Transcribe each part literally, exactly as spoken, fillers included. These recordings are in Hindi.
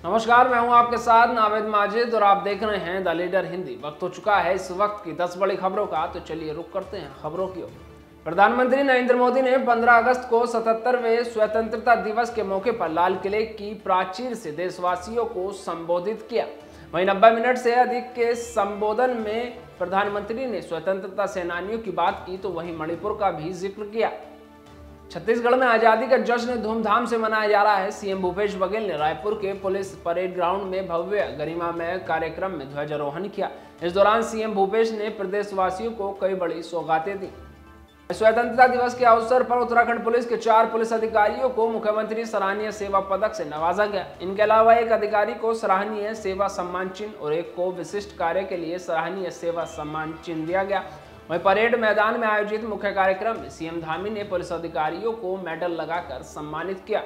नमस्कार, मैं हूं आपके साथ नावेद माजिद और आप देख रहे हैं द लीडर हिंदी। वक्त हो चुका है इस वक्त की दस बड़ी खबरों का, तो चलिए रुक करते हैं खबरों की ओर। प्रधानमंत्री नरेंद्र मोदी ने पंद्रह अगस्त को सतहत्तरवें स्वतंत्रता दिवस के मौके पर लाल किले की प्राचीर से देशवासियों को संबोधित किया। वहीं नब्बे मिनट से अधिक के संबोधन में प्रधानमंत्री ने स्वतंत्रता सेनानियों की बात की, तो वहीं मणिपुर का भी जिक्र किया। छत्तीसगढ़ में आजादी का जश्न धूमधाम से मनाया जा रहा है। सीएम भूपेश बघेल ने रायपुर के पुलिस परेड ग्राउंड में भव्य गरिमामय कार्यक्रम में ध्वजारोहण किया। इस दौरान सीएम भूपेश ने प्रदेशवासियों को कई बड़ी सौगातें दी। स्वतंत्रता दिवस के अवसर पर उत्तराखंड पुलिस के चार पुलिस अधिकारियों को मुख्यमंत्री सराहनीय सेवा पदक से नवाजा गया। इनके अलावा एक अधिकारी को सराहनीय सेवा सम्मान चिन्ह और एक को विशिष्ट कार्य के लिए सराहनीय सेवा सम्मान चिन्ह दिया गया। वहीं परेड मैदान में आयोजित मुख्य कार्यक्रम में सीएम धामी ने पुलिस अधिकारियों को मेडल लगाकर सम्मानित किया।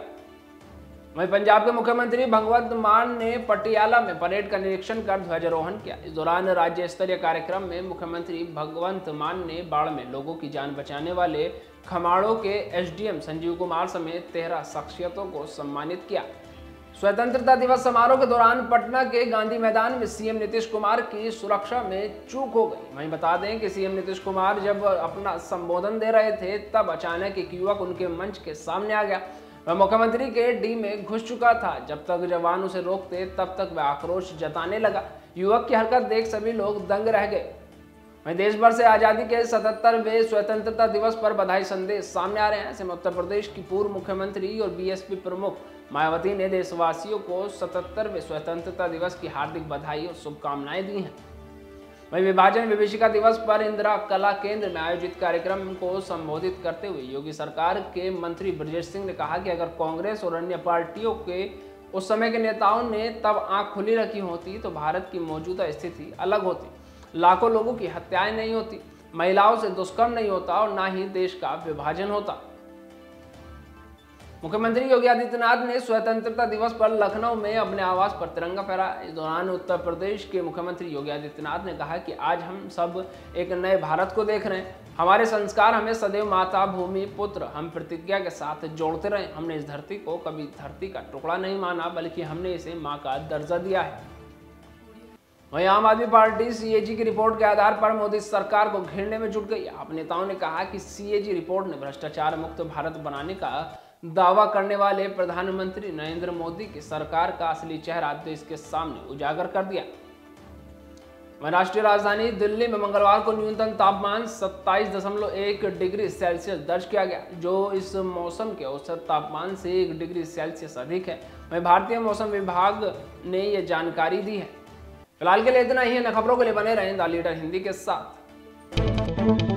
वहीं पंजाब के मुख्यमंत्री भगवंत मान ने पटियाला में परेड का निरीक्षण कर ध्वजारोहण किया। इस दौरान राज्य स्तरीय कार्यक्रम में मुख्यमंत्री भगवंत मान ने बाढ़ में लोगों की जान बचाने वाले खमाड़ों के एसडीएम संजीव कुमार समेत तेरह शख्सियतों को सम्मानित किया। स्वतंत्रता दिवस समारोह के दौरान पटना के गांधी मैदान में सीएम नीतीश कुमार की सुरक्षा में चूक हो गई। वहीं बता दें कि सीएम नीतीश कुमार जब अपना संबोधन दे रहे थे, तब अचानक एक युवक उनके मंच के सामने आ गया। वह मुख्यमंत्री के डी में घुस चुका था। जब तक जवान उसे रोकते, तब तक वह आक्रोश जताने लगा। युवक की हरकत देख सभी लोग दंग रह गए। वहीं देश भर से आजादी के सतहत्तरवें स्वतंत्रता दिवस पर बधाई संदेश सामने आ रहे हैं। ऐसे में उत्तर प्रदेश की पूर्व मुख्यमंत्री और बीएसपी प्रमुख मायावती ने देशवासियों को सतहत्तरवें स्वतंत्रता दिवस की हार्दिक बधाई और शुभकामनाएं दी हैं। वहीं विभाजन विभीषिका दिवस पर इंदिरा कला केंद्र में आयोजित कार्यक्रम को संबोधित करते हुए योगी सरकार के मंत्री ब्रजेश सिंह ने कहा कि अगर कांग्रेस और अन्य पार्टियों के उस समय के नेताओं ने तब आंख खुली रखी होती, तो भारत की मौजूदा स्थिति अलग होती। लाखों लोगों की हत्याएं नहीं होती, महिलाओं से दुष्कर्म नहीं होता और ना ही देश का विभाजन होता। मुख्यमंत्री योगी आदित्यनाथ ने स्वतंत्रता दिवस पर लखनऊ में अपने आवास पर तिरंगा फहराया। इस दौरान उत्तर प्रदेश के मुख्यमंत्री योगी आदित्यनाथ ने कहा कि आज हम सब एक नए भारत को देख रहे हैं। हमारे संस्कार हमें सदैव माता, भूमि, पुत्र, हम प्रतिज्ञा के साथ जोड़ते रहे। हमने इस धरती को कभी धरती का टुकड़ा नहीं माना, बल्कि हमने इसे माँ का दर्जा दिया है। वहीं आम आदमी पार्टी सीएजी की रिपोर्ट के आधार पर मोदी सरकार को घेरने में जुट गई। आप नेताओं ने कहा कि सीएजी रिपोर्ट ने भ्रष्टाचार मुक्त भारत बनाने का दावा करने वाले प्रधानमंत्री नरेंद्र मोदी की सरकार का असली चेहरा देश के सामने उजागर कर दिया। वहीं राष्ट्रीय राजधानी दिल्ली में मंगलवार को न्यूनतम तापमान सत्ताईस दशमलव एक डिग्री सेल्सियस दर्ज किया गया, जो इस मौसम के औसत तापमान से एक डिग्री सेल्सियस अधिक है। वहीं भारतीय मौसम विभाग ने यह जानकारी दी है। फिलहाल के लिए इतना ही है। न खबरों के लिए बने रहें द लीडर हिंदी के साथ।